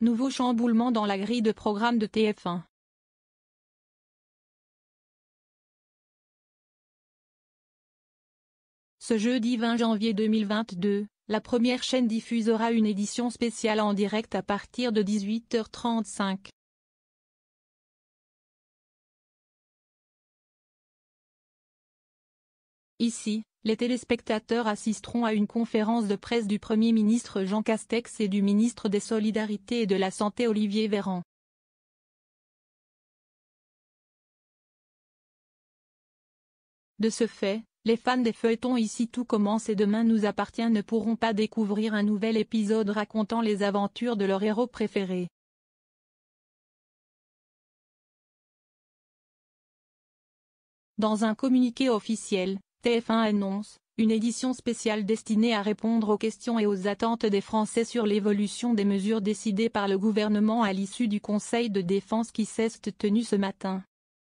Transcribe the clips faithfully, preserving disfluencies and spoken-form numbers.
Nouveau chamboulement dans la grille de programme de T F un. Ce jeudi vingt janvier deux mille vingt-deux, la première chaîne diffusera une édition spéciale en direct à partir de dix-huit heures trente-cinq. Ici, les téléspectateurs assisteront à une conférence de presse du Premier ministre Jean Castex et du ministre des Solidarités et de la Santé Olivier Véran. De ce fait, les fans des feuilletons Ici tout commence et Demain nous appartient ne pourront pas découvrir un nouvel épisode racontant les aventures de leur héros préféré. Dans un communiqué officiel, T F un annonce une édition spéciale destinée à répondre aux questions et aux attentes des Français sur l'évolution des mesures décidées par le gouvernement à l'issue du Conseil de défense qui s'est tenu ce matin.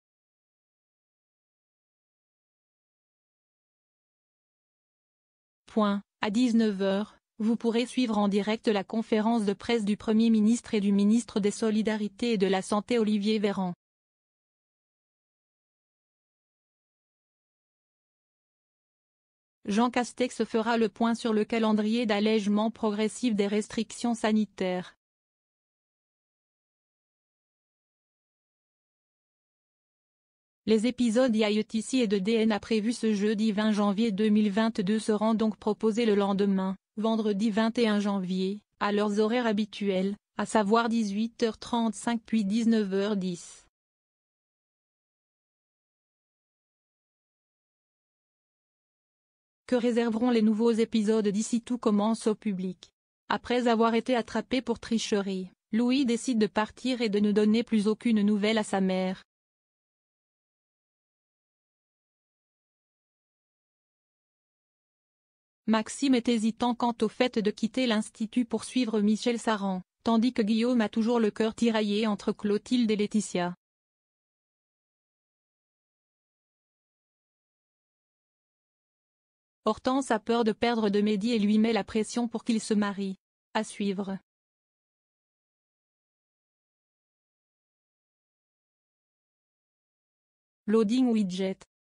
Point. À dix-neuf heures, vous pourrez suivre en direct la conférence de presse du Premier ministre et du ministre des Solidarités et de la Santé Olivier Véran. Jean Castex fera le point sur le calendrier d'allègement progressif des restrictions sanitaires. Les épisodes I A T C et de D N A prévus ce jeudi vingt janvier deux mille vingt-deux seront donc proposés le lendemain, vendredi vingt et un janvier, à leurs horaires habituels, à savoir dix-huit heures trente-cinq puis dix-neuf heures dix. Que réserveront les nouveaux épisodes d'Ici tout commence au public? Après avoir été attrapé pour tricherie, Louis décide de partir et de ne donner plus aucune nouvelle à sa mère. Maxime est hésitant quant au fait de quitter l'Institut pour suivre Michel Saran, tandis que Guillaume a toujours le cœur tiraillé entre Clotilde et Laetitia. Hortense a peur de perdre de Mehdi et lui met la pression pour qu'il se marie. À suivre. Loading widget.